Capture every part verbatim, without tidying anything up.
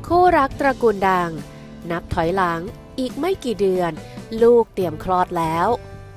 คู่รักตระกูลดังนับถอยหลังอีกไม่กี่เดือนลูกเตรียมคลอดแล้ว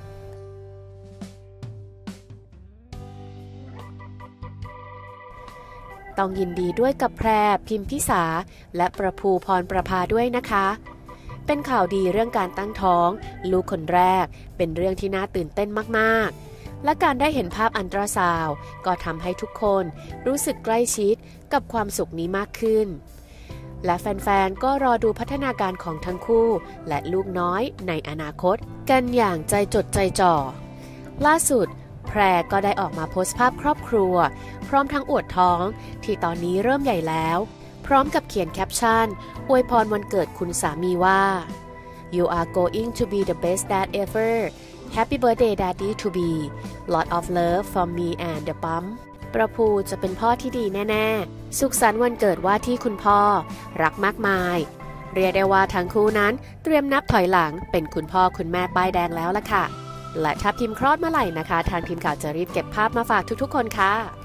ต้องยินดีด้วยกับแพรพิมพิสาและประภูพรประภาด้วยนะคะเป็นข่าวดีเรื่องการตั้งท้องลูกคนแรกเป็นเรื่องที่น่าตื่นเต้นมากๆและการได้เห็นภาพอัลตราซาวด์ก็ทำให้ทุกคนรู้สึกใกล้ชิดกับความสุขนี้มากขึ้นและแฟนๆก็รอดูพัฒนาการของทั้งคู่และลูกน้อยในอนาคตกันอย่างใจจดใจจ่อล่าสุดแพรก็ได้ออกมาโพสต์ภาพครอบครัวพร้อมทั้งอวดท้องที่ตอนนี้เริ่มใหญ่แล้วพร้อมกับเขียนแคปชั่นอวยพรวันเกิดคุณสามีว่า You are going to be the best dad ever Happy birthday daddy to be Lot of love from me and the bum ประภูจะเป็นพ่อที่ดีแน่ๆสุขสันต์วันเกิดว่าที่คุณพ่อรักมากมายเรียกได้ว่าทั้งคู่นั้นเตรียมนับถอยหลังเป็นคุณพ่อคุณแม่ป้ายแดงแล้วล่ะค่ะและถ้าพิมพ์คลอดเมื่อไหร่นะคะทางทีมข่าวจะรีบเก็บภาพมาฝากทุกๆคนค่ะ